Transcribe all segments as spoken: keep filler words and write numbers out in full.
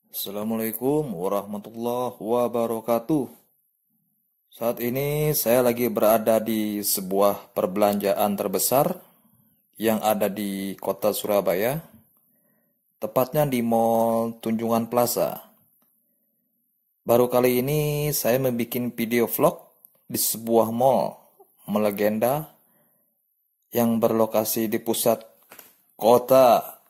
Assalamualaikum warahmatullahi wabarakatuh. Saat ini saya lagi berada di sebuah perbelanjaan terbesar yang ada di kota Surabaya, tepatnya di Mall Tunjungan Plaza. Baru kali ini saya membuat video vlog di sebuah mall melegenda yang berlokasi di pusat kota.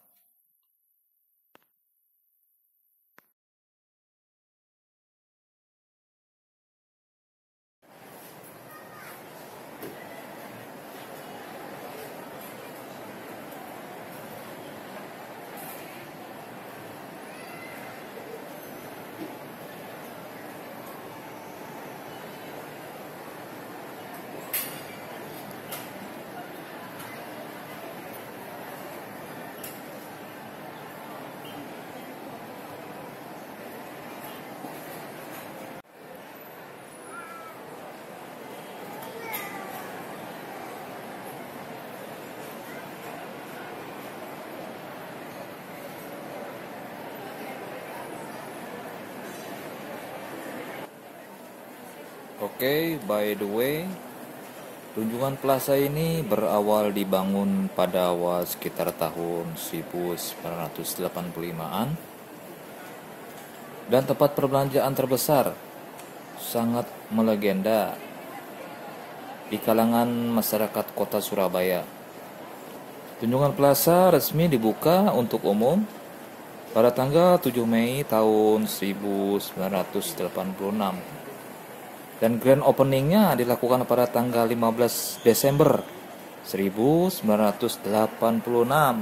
Oke, by the way, Tunjungan Plaza ini berawal dibangun pada awal sekitar tahun seribu sembilan ratus delapan puluh limaan dan tempat perbelanjaan terbesar, sangat melegenda di kalangan masyarakat kota Surabaya. Tunjungan Plaza resmi dibuka untuk umum pada tanggal tujuh Mei tahun seribu sembilan ratus delapan puluh enam. Dan grand openingnya dilakukan pada tanggal lima belas Desember seribu sembilan ratus delapan puluh enam.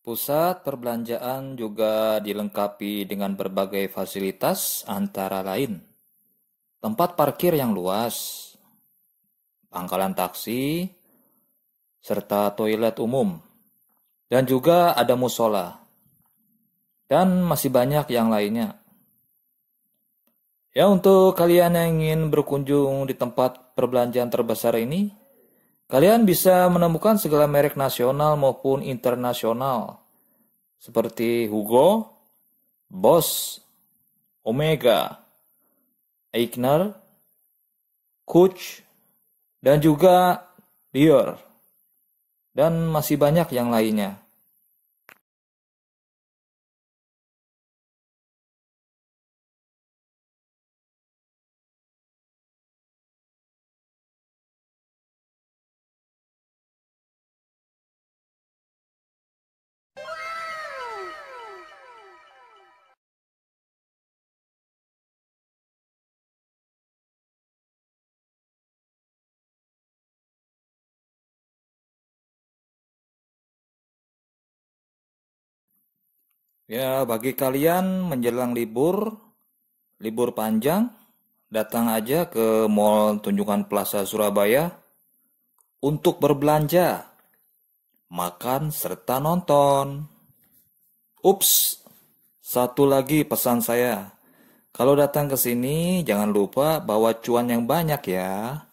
Pusat perbelanjaan juga dilengkapi dengan berbagai fasilitas antara lain tempat parkir yang luas, pangkalan taksi, serta toilet umum, dan juga ada musola, dan masih banyak yang lainnya. Ya, untuk kalian yang ingin berkunjung di tempat perbelanjaan terbesar ini, kalian bisa menemukan segala merek nasional maupun internasional, seperti Hugo, Boss, Omega, Aigner, Coach, dan juga Dior, dan masih banyak yang lainnya. Ya, bagi kalian menjelang libur, libur panjang, datang aja ke Mall Tunjungan Plaza Surabaya untuk berbelanja, makan, serta nonton. Ups, satu lagi pesan saya. Kalau datang ke sini, jangan lupa bawa cuan yang banyak ya.